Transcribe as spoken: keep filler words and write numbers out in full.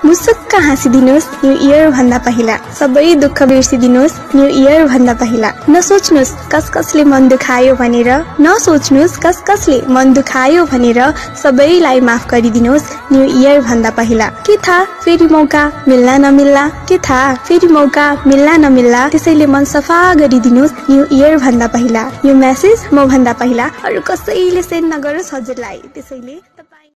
मुसुक्क हाँसिदिनुस् new year भन्दा पहिला। सबै दुःख बिर्सिदिनुस् न्यू इयर भन्दा पहिला। नसोच्नुस् कस कसले मन दुखायो भनेर, नसोच्नुस् कस कसले मन दुखायो भनेर, सबैलाई माफ गरिदिनुस् न्यू इयर भन्दा पहिला। के थाहा फेरि मौका मिल्ला नमिल्ला, के थाहा फेरि मौका मिल्ला नमिल्ला, त्यसैले मन सफा गरिदिनुस् न्यू इयर भन्दा पहिला। यो मेसेज म भन्दा पहिला अरु कसैले सेन्ड नगरोस् हजुरलाई, त्यसैले